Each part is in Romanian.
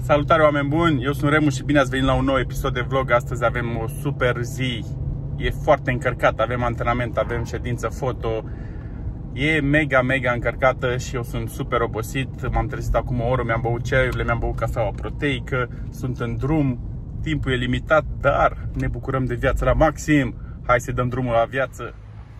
Salutare, oameni buni, eu sunt Remu și bine ați venit la un nou episod de vlog. Astăzi avem o super zi, e foarte încărcat, avem antrenament, avem ședință foto. E mega încărcată și eu sunt super obosit. M-am trezit acum o oră, mi-am băut ceaiurile, mi-am băut cafeaua proteică. Sunt în drum, timpul e limitat, dar ne bucurăm de viață la maxim. Hai să dăm drumul la viață.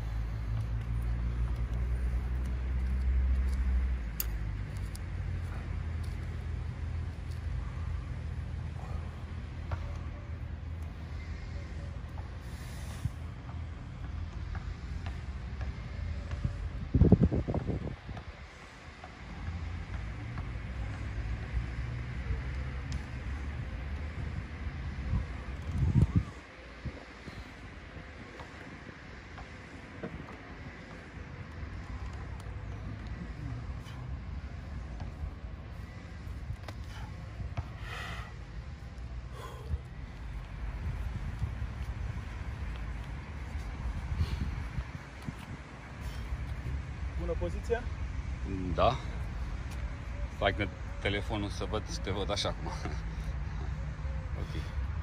Bună poziție? Da. Fac de telefonul să văd, să te văd așa acum. Ok.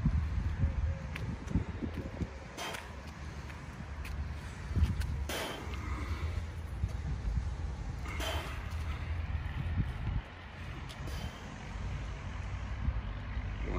Bun.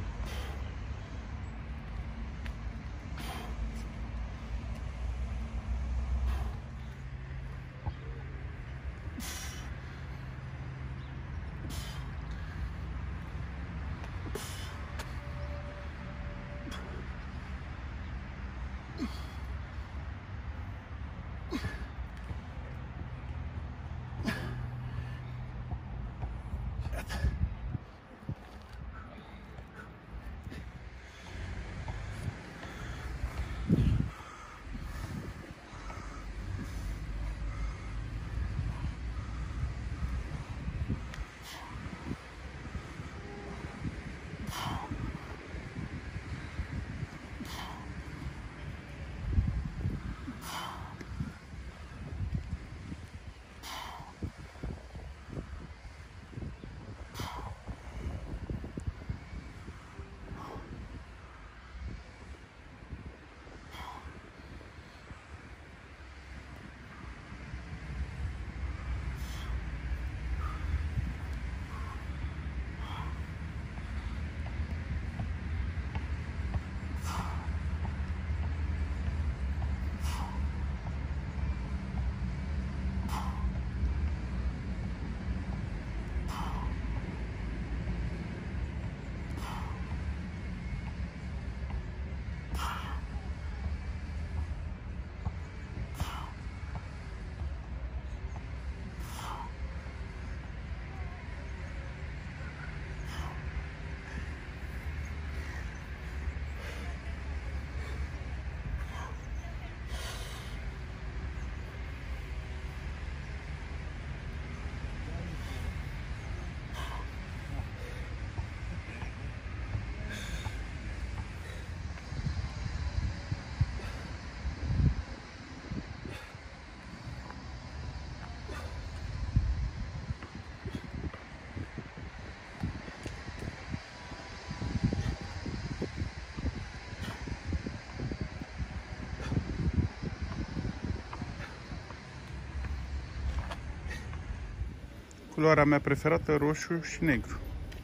Culoarea mea preferată, roșu și negru.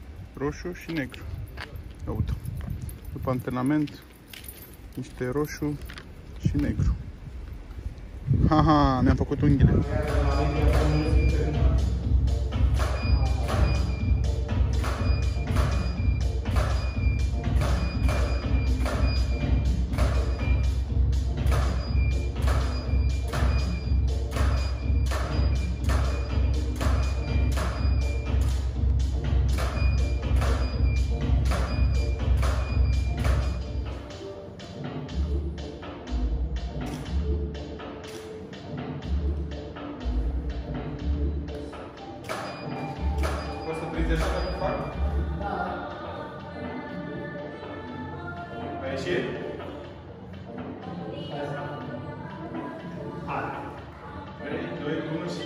Roșu și negru. Uite. După antrenament, niște roșu și negru. Haha, mi-am făcut unghiile. ieșit? Hai. 3, 2, 1 și...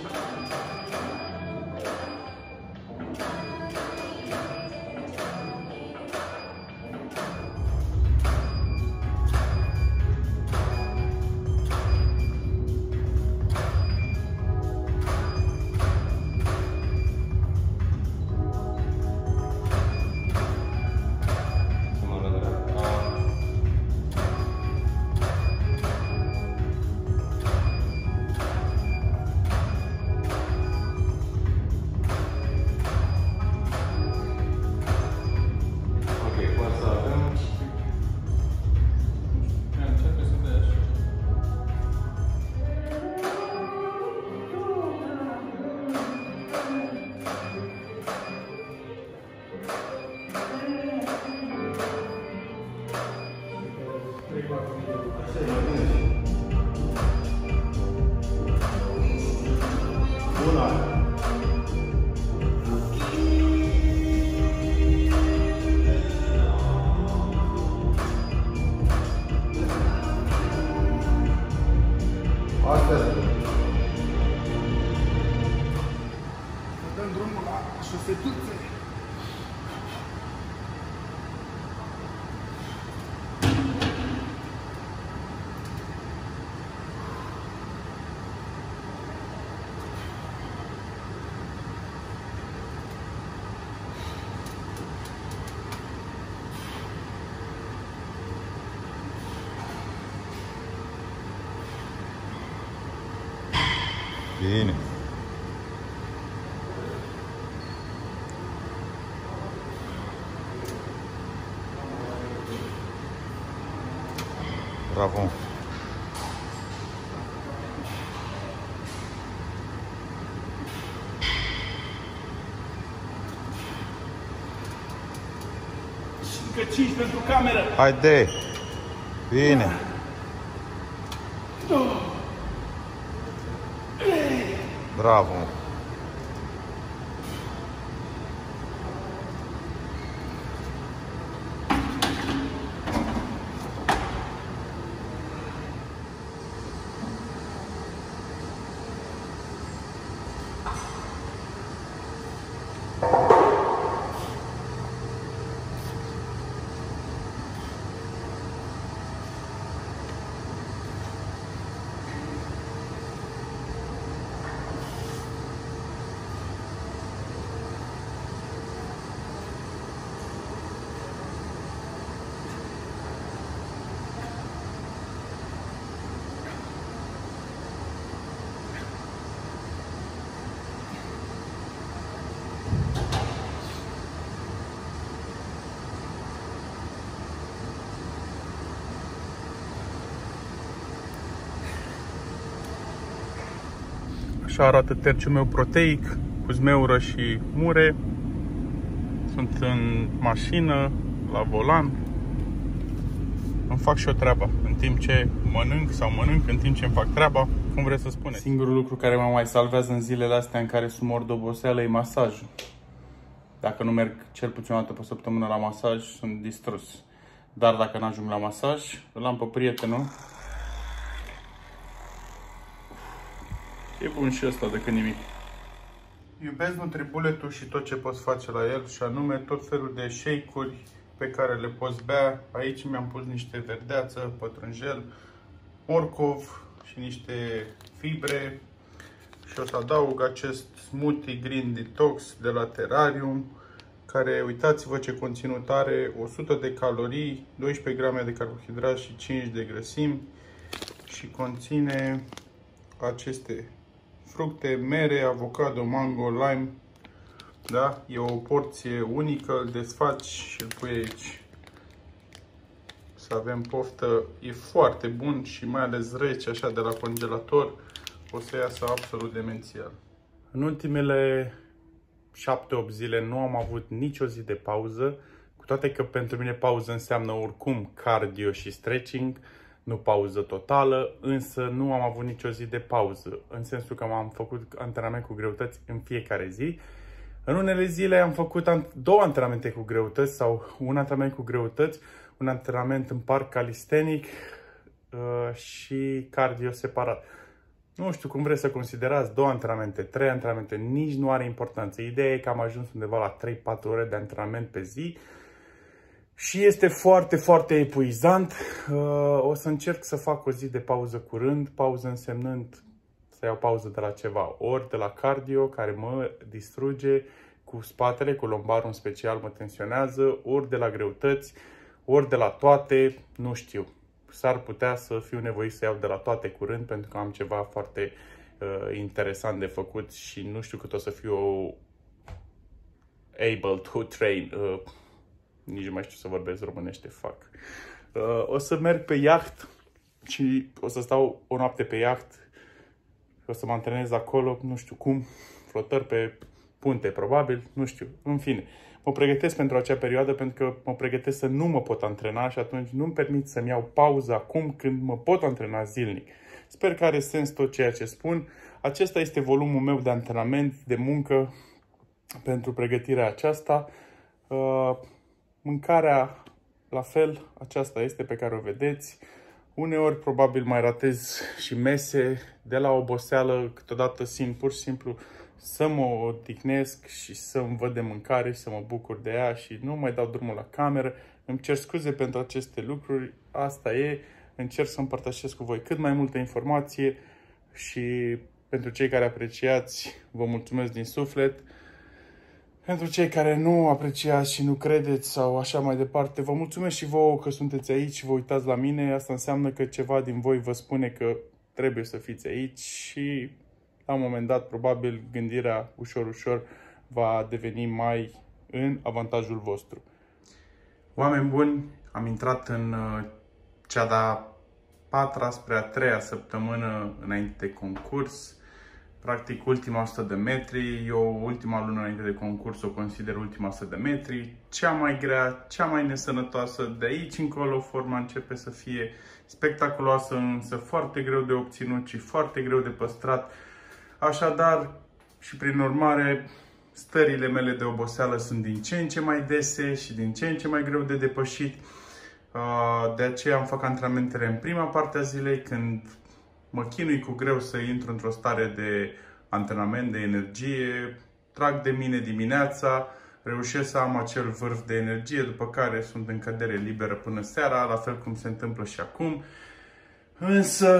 Dăm drumul la șosetuțe. Bine. Bravo. Și încă 5 pentru cameră. Haide. Bine. Bravo. Așa arată terciul meu proteic, cu zmeură și mure. Sunt în mașină, la volan. Îmi fac și o treaba în timp ce mănânc sau mănânc în timp ce îmi fac treaba, cum vreți să spuneți. Singurul lucru care mă mai salvează în zilele astea în care sunt mort de oboseală e masajul. Dacă nu merg cel puțin o dată pe săptămână la masaj, sunt distrus. Dar dacă n-ajung la masaj, îl am pe prietenul. E bun și ăsta decât nimic. Iubesc Nutribuletul și tot ce poți face la el, și anume tot felul de shake-uri pe care le poți bea. Aici mi-am pus niște verdeață, pătrunjel, morcov și niște fibre. Și o să adaug acest Smoothie Green Detox de la Terrarium, care, uitați-vă ce conținut are: 100 de calorii, 12 grame de carbohidrați și 5 de grăsimi. Și conține aceste fructe, mere, avocado, mango, lime. Da? E o porție unică, îl desfaci și îl pui aici. Să avem poftă. E foarte bun și mai ales rece, așa, de la congelator. O să iasă absolut demențial. În ultimele 7-8 zile nu am avut nicio zi de pauză, cu toate că pentru mine pauză înseamnă oricum cardio și stretching, nu pauză totală, însă nu am avut nicio zi de pauză, în sensul că am făcut antrenament cu greutăți în fiecare zi. În unele zile am făcut 2 antrenamente cu greutăți sau un antrenament cu greutăți, un antrenament în parc calistenic și cardio separat. Nu știu cum vreți să considerați, 2 antrenamente, 3 antrenamente, nici nu are importanță. Ideea e că am ajuns undeva la 3-4 ore de antrenament pe zi și este foarte, foarte epuizant. O să încerc să fac o zi de pauză curând, pauză însemnând să iau pauză de la ceva, ori de la cardio, care mă distruge cu spatele, cu lombarul în special mă tensionează, ori de la greutăți, ori de la toate, nu știu. S-ar putea să fiu nevoit să iau de la toate curând, pentru că am ceva foarte interesant de făcut și nu știu cât o să fiu able to train. Nici nu mai știu să vorbesc românește, fac. O să merg pe iaht și o să stau o noapte pe iaht. O să mă antrenez acolo, nu știu cum, flotări pe punte, probabil, nu știu, în fine. mă pregătesc pentru acea perioadă pentru că mă pregătesc să nu mă pot antrena și atunci nu-mi permit să-mi iau pauză acum când mă pot antrena zilnic. Sper că are sens tot ceea ce spun. Acesta este volumul meu de antrenament, de muncă pentru pregătirea aceasta. Mâncarea, la fel, aceasta este pe care o vedeți. Uneori probabil mai ratez și mese de la oboseală, câteodată simt pur și simplu să mă odihnesc și să-mi văd de mâncare și să mă bucur de ea și nu mai dau drumul la cameră. Îmi cer scuze pentru aceste lucruri, asta e, încerc să împărtășesc cu voi cât mai multă informație și pentru cei care apreciați, vă mulțumesc din suflet. Pentru cei care nu apreciați și nu credeți sau așa mai departe, vă mulțumesc și vouă că sunteți aici și vă uitați la mine. Asta înseamnă că ceva din voi vă spune că trebuie să fiți aici și la un moment dat, probabil, gândirea ușor va deveni mai în avantajul vostru. Oameni buni, am intrat în cea de-a 4-a spre a 3-a săptămână înainte de concurs. Practic, ultima 100 de metri, eu ultima lună înainte de concurs o consider ultima 100 de metri, cea mai grea, cea mai nesănătoasă. De aici încolo forma începe să fie spectaculoasă, însă foarte greu de obținut și foarte greu de păstrat. Așadar, și prin urmare, stările mele de oboseală sunt din ce în ce mai dese și din ce în ce mai greu de depășit. De aceea îmi fac antrenamentele în prima parte a zilei, când mă chinui cu greu să intru într-o stare de antrenament, de energie, trag de mine dimineața, reușesc să am acel vârf de energie, după care sunt în cădere liberă până seara, la fel cum se întâmplă și acum. Însă,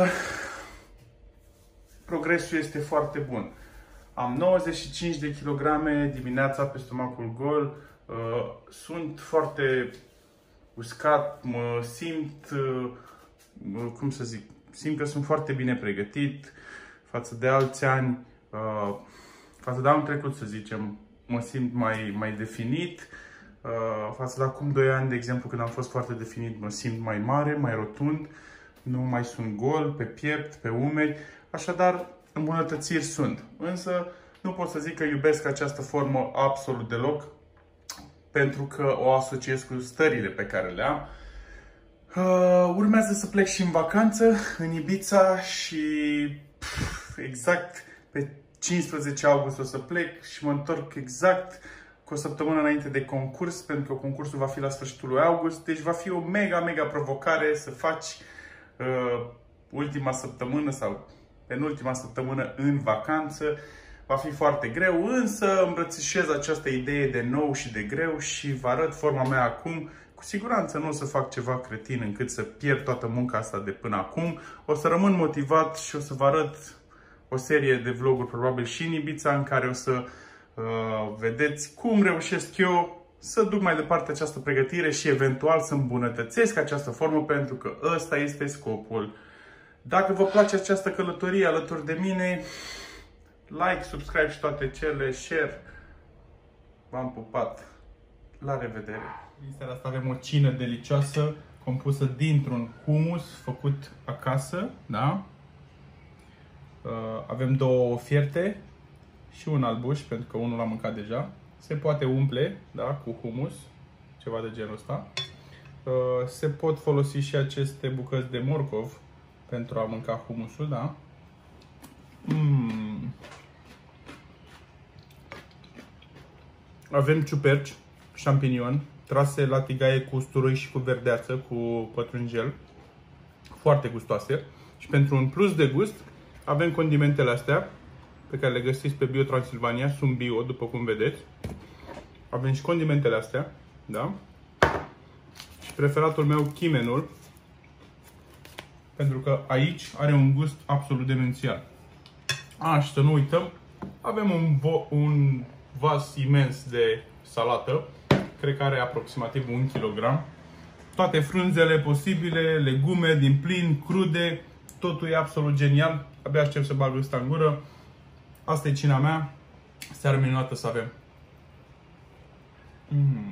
progresul este foarte bun. Am 95 de kilograme dimineața pe stomacul gol, sunt foarte uscat, mă simt, cum să zic, simt că sunt foarte bine pregătit față de alți ani, față de anul trecut, să zicem, mă simt mai definit. Față de acum 2 ani, de exemplu, când am fost foarte definit, mă simt mai mare, mai rotund, nu mai sunt gol pe piept, pe umeri, așadar îmbunătățiri sunt. Însă nu pot să zic că iubesc această formă absolut deloc, pentru că o asociez cu stările pe care le am. Urmează să plec și în vacanță, în Ibiza, și exact pe 15 august o să plec și mă întorc exact cu o săptămână înainte de concurs, pentru că concursul va fi la sfârșitul lui august. Deci va fi o mega provocare să faci ultima săptămână sau penultima săptămână în vacanță. Va fi foarte greu, însă îmbrățișez această idee de nou și de greu și vă arăt forma mea acum. Cu siguranță nu o să fac ceva cretin încât să pierd toată munca asta de până acum. O să rămân motivat și o să vă arăt o serie de vloguri, probabil și în Ibiza, în care o să vedeți cum reușesc eu să duc mai departe această pregătire și eventual să îmbunătățesc această formă, pentru că ăsta este scopul. Dacă vă place această călătorie alături de mine, like, subscribe și toate cele, share. V-am pupat. La revedere! În seara asta avem o cină delicioasă compusă dintr-un hummus făcut acasă, da? Avem 2 ofierte și un albuș, pentru că unul l-am mâncat deja. Se poate umple, da, cu hummus, ceva de genul ăsta. Se pot folosi și aceste bucăți de morcov pentru a mânca hummusul, da? Avem ciuperci, șampinion, trase la tigaie cu usturoi și cu verdeață, cu pătrunjel, foarte gustoase. Și pentru un plus de gust, avem condimentele astea, pe care le găsiți pe Bio Transilvania, sunt bio, după cum vedeți. Avem și condimentele astea, da? Și preferatul meu, chimenul, pentru că aici are un gust absolut demențial. Și să nu uităm, avem un vas imens de salată, cred că are aproximativ 1 kg. Toate frunzele posibile, legume din plin, crude, totul e absolut genial. Abia aștept să bag ăsta în gură. Asta e cina mea. Seară minunată să avem.